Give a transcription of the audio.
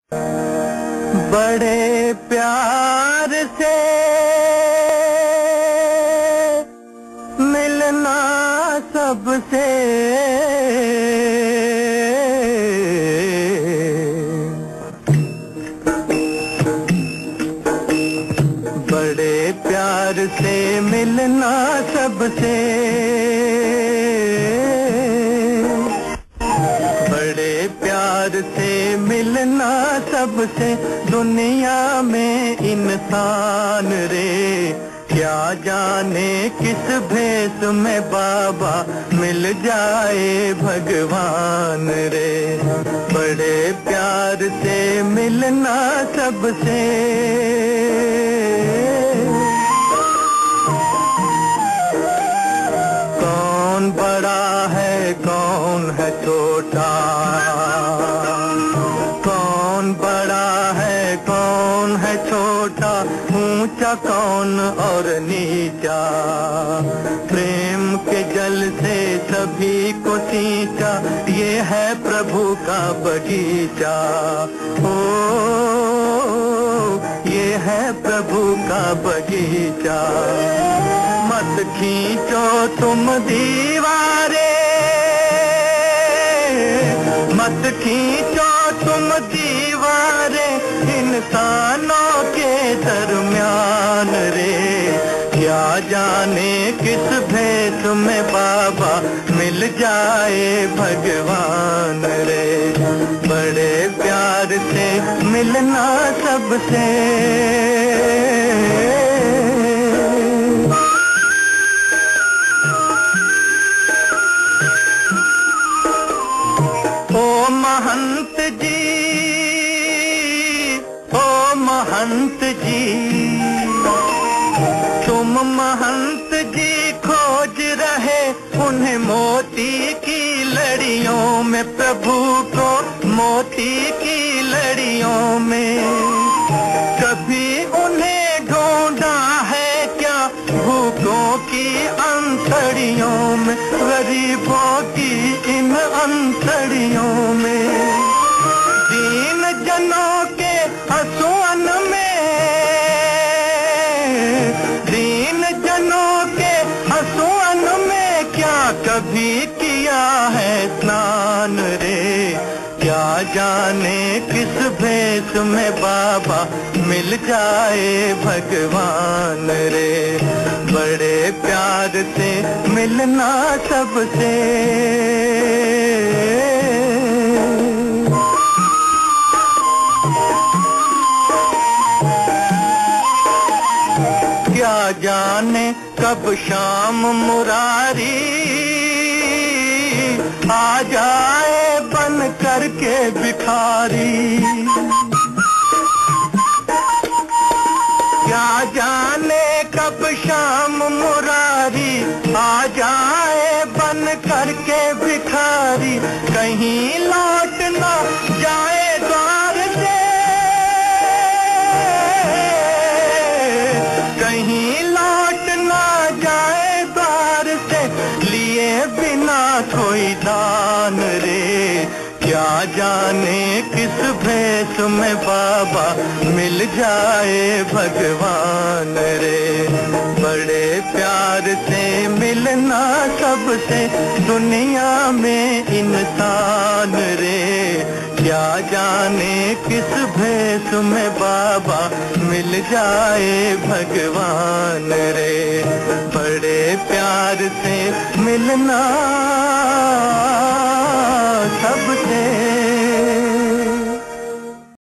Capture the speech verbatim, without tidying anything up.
बड़े प्यार से मिलना सबसे, बड़े प्यार से मिलना सबसे, बड़े प्यार से मिलना सबसे, दुनिया में इंसान रे क्या जाने किस भेष में बाबा मिल जाए भगवान रे। बड़े प्यार से मिलना सबसे, कौन बड़ा है कौन है छोटा, कौन बड़ा है कौन है छोटा, ऊंचा कौन और नीचा, प्रेम के जल से सभी को सींचा, ये है प्रभु का बगीचा। ओ ये है प्रभु का बगीचा। मत खींचो तुम दीवारे, मत खींचो तुम दीवारे इंसानों के दरमियान रे। क्या जाने किस भेष में बाबा मिल जाए भगवान रे। बड़े प्यार से मिलना सबसे, ओ महंत जी, ओ महंत जी, तुम महंत जी खोज रहे उन्हें मोती की लड़ियों में, प्रभु को मोती की लड़ियों में। कभी उन्हें ढूंढा है क्या भूखों की अंतड़ियों में, गरीबों की इन अंतड़ियों में। दीन जनों के हंसुअन में, दीन जनों के हंसुअन में क्या कभी किया है स्नान रे। क्या जाने किस भेष में बाबा मिल जाए भगवान रे। बड़े प्यार से मिलना सबसे, क्या जाने कब शाम मुरारी आ जाए बन करके भिखारी। क्या जाने कब शाम मुरारी आ जाए बन करके भिखारी। कहीं लौट ना जाए द्वार से, कहीं लौट ना जाए द्वार से, लिए बिना कोई दान रे। क्या जाने किस भेष में बाबा मिल जाए भगवान रे। बड़े प्यार से मिलना सबसे, दुनिया में इंसान रे। क्या जाने किस भेष में बाबा मिल जाए भगवान रे। बड़े प्यार से मिलना